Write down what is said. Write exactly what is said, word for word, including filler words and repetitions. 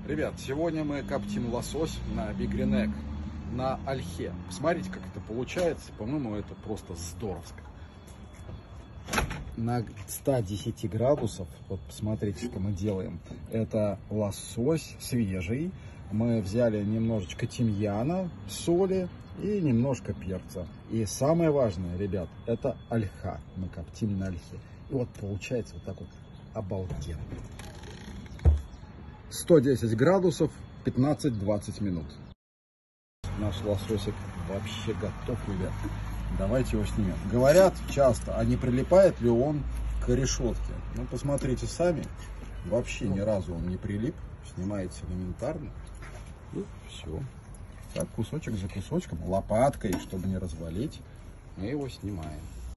Ребят, сегодня мы коптим лосось на бигринек, на ольхе. Посмотрите, как это получается. По-моему, это просто здоровско. На ста десяти градусов, вот посмотрите, что мы делаем. Это лосось свежий. Мы взяли немножечко тимьяна, соли и немножко перца. И самое важное, ребят, это ольха. Мы коптим на ольхе. И вот получается вот так вот обалденно. сто десять градусов, пятнадцать-двадцать минут. Наш лососик вообще готов, ребят. Давайте его снимем. Говорят часто, а не прилипает ли он к решетке? Ну, посмотрите сами. Вообще ни разу он не прилип. Снимается элементарно. И все. Так, кусочек за кусочком, лопаткой, чтобы не развалить, мы его снимаем.